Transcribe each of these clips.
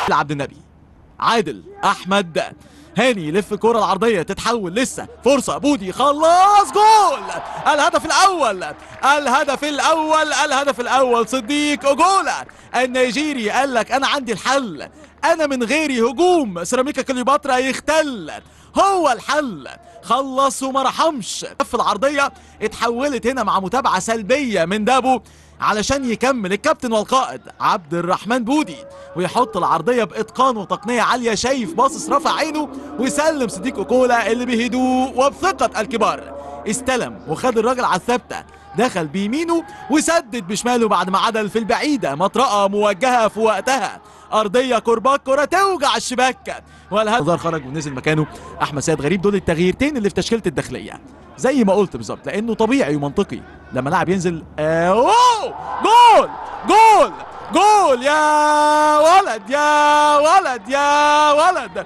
عبد النبي، عادل احمد هاني يلف الكرة العرضية تتحول، لسه فرصة، بودي خلص، جول! الهدف الأول، الهدف الأول، الهدف الأول. صديق أوجولا النيجيري قال لك أنا عندي الحل، أنا من غيري هجوم سيراميكا كليوباترا يختل، هو الحل. خلص وما رحمش. في العرضية اتحولت هنا مع متابعة سلبية من دابو علشان يكمل الكابتن والقائد عبد الرحمن بودي ويحط العرضيه باتقان وتقنيه عاليه. شايف باصص رفع عينه ويسلم صديق اوكولا اللي بهدوء وبثقه الكبار استلم وخد الراجل على الثابته، دخل بيمينه وسدد بشماله بعد ما عدل في البعيده. مطرقه موجهه في وقتها، ارضيه كرباك، كره توجع الشباك والهدف خرج ونزل مكانه احمد سيد غريب. دول التغييرتين اللي في تشكيله الداخليه زي ما قلت بالظبط، لانه طبيعي ومنطقي لما لاعب ينزل اوه جول جول جول يا ولد يا ولد يا ولد،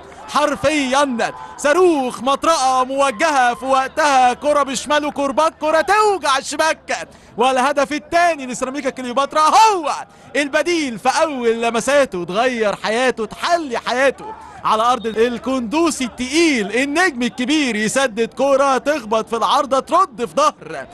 حرفيا صاروخ، مطرقه موجهه في وقتها، كره بشماله كرباك، كره توجع الشباك. والهدف الثاني لسيراميكا كليوباترا هو البديل في اول لمساته، تغير حياته، تحلي حياته على ارض الكندوسي التقيل النجم الكبير. يسدد كرة تخبط في العارضة ترد في ظهر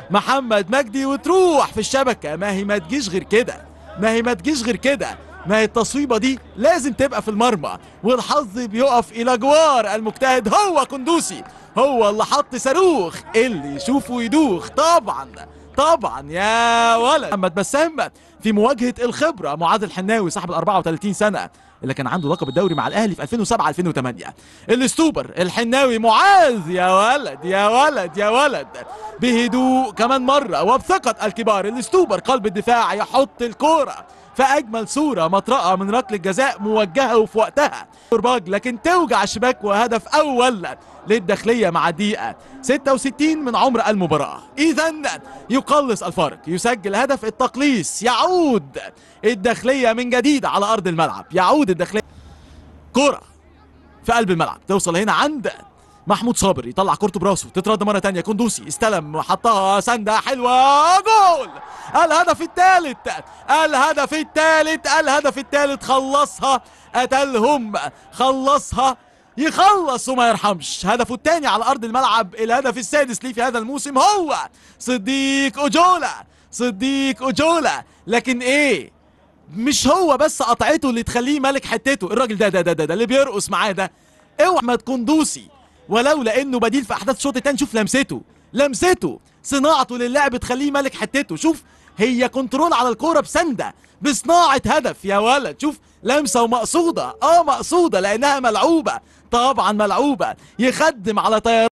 محمد مجدي وتروح في الشبكة. ما هي ما تجيش غير كده، ما هي ما تجيش غير كده، ما هي التصويبة دي لازم تبقى في المرمى، والحظ بيقف الى جوار المجتهد. هو كندوسي هو اللي حط صاروخ اللي يشوفه يدوخ. طبعا طبعا يا ولد. محمد بسام في مواجهة الخبرة معاذ الحناوي صاحب ال 34 سنة اللي كان عنده لقب الدوري مع الاهلي في 2007 2008. الاستوبر الحناوي معاذ يا ولد يا ولد يا ولد، بهدوء كمان مرة وبثقة الكبار. الاستوبر قلب الدفاع يحط الكورة في اجمل صورة، مطرقة من ركلة جزاء موجهة وفي وقتها كرباج، لكن توجع الشباك. وهدف اول للداخلية مع الدقيقة 66 من عمر المباراة. اذا يقلص الفارق، يسجل هدف التقليص، يعود الداخلية من جديد على ارض الملعب، يعود الداخلية. كرة في قلب الملعب توصل هنا عند محمود صابر، يطلع كورته براسه تترد مرة تانية. كندوسي استلم وحطها سندة حلوة، جول! الهدف الثالث، الهدف الثالث، الهدف الثالث. خلصها، قتلهم، خلصها، يخلص وما يرحمش. هدفه الثاني على ارض الملعب، الهدف السادس ليه في هذا الموسم. هو صديق اوجولا، صديق اوجولا. لكن ايه، مش هو بس قطعته اللي تخليه ملك حتته، الراجل ده اللي بيرقص معاه ده اوعى احمد كندوسي، ولولا انه بديل في احداث الشوط الثاني. شوف لمسته، لمسته، صناعته للعب تخليه ملك حتته. شوف هي كنترول على الكوره بسنده، بصناعه هدف يا ولد. شوف لمسه ومقصوده، مقصوده لانها ملعوبه، طبعا ملعوبه، يخدم على طيارات